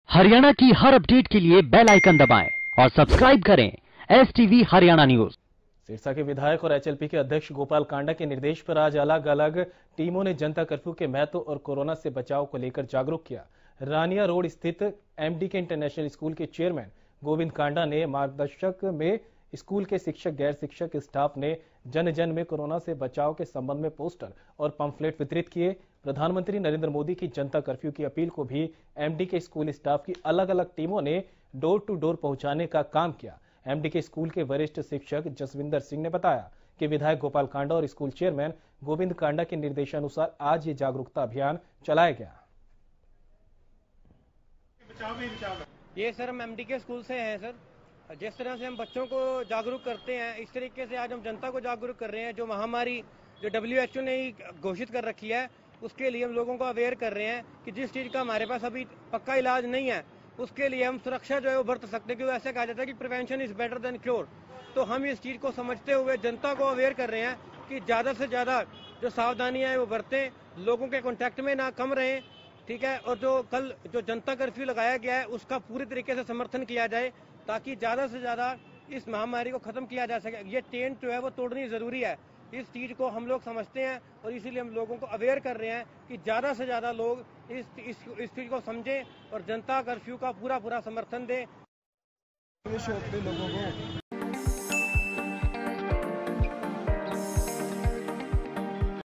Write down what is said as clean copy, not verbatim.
हरियाणा की हर अपडेट के लिए बेल आइकन दबाएं और सब्सक्राइब करें STV हरियाणा न्यूज। सिरसा के विधायक और HLP के अध्यक्ष गोपाल कांडा के निर्देश पर आज अलग अलग टीमों ने जनता कर्फ्यू के महत्व और कोरोना से बचाव को लेकर जागरूक किया। रानिया रोड स्थित MDK इंटरनेशनल स्कूल के चेयरमैन गोविंद कांडा ने मार्गदर्शक में स्कूल के शिक्षक गैर शिक्षक स्टाफ ने जन जन में कोरोना से बचाव के संबंध में पोस्टर और पंफलेट वितरित किए। प्रधानमंत्री नरेंद्र मोदी की जनता कर्फ्यू की अपील को भी MDK स्कूल स्टाफ की अलग अलग टीमों ने डोर टू डोर पहुंचाने का काम किया। MDK स्कूल के वरिष्ठ शिक्षक जसविंदर सिंह ने बताया कि विधायक गोपाल कांडा और स्कूल चेयरमैन गोविंद कांडा के निर्देशानुसार आज ये जागरूकता अभियान चलाया गया। ये सर हम MDK स्कूल से हैं सर। जिस तरह से हम बच्चों को जागरूक करते हैं इस तरीके से आज हम जनता को जागरूक कर रहे हैं। जो महामारी जो WHO ने घोषित कर रखी है उसके लिए हम लोगों को अवेयर कर रहे हैं कि जिस चीज का हमारे पास अभी पक्का इलाज नहीं है उसके लिए हम सुरक्षा जो है वो बरत सकते हैं, क्योंकि ऐसे कहा जाता है कि prevention is better than cure. तो हम इस चीज को समझते हुए जनता को अवेयर कर रहे हैं कि ज्यादा से ज्यादा जो सावधानियां हैं वो बरतें, लोगों के कॉन्टेक्ट में ना कम रहें, ठीक है। और जो कल जो जनता कर्फ्यू लगाया गया है उसका पूरी तरीके से समर्थन किया जाए ताकि ज्यादा से ज्यादा इस महामारी को खत्म किया जा सके। ये चेन जो है वो तोड़नी जरूरी है, इस चीज को हम लोग समझते हैं और इसीलिए हम लोगों को अवेयर कर रहे हैं कि ज्यादा से ज्यादा लोग इस चीज को समझें और जनता कर्फ्यू का पूरा समर्थन दें। लोगों को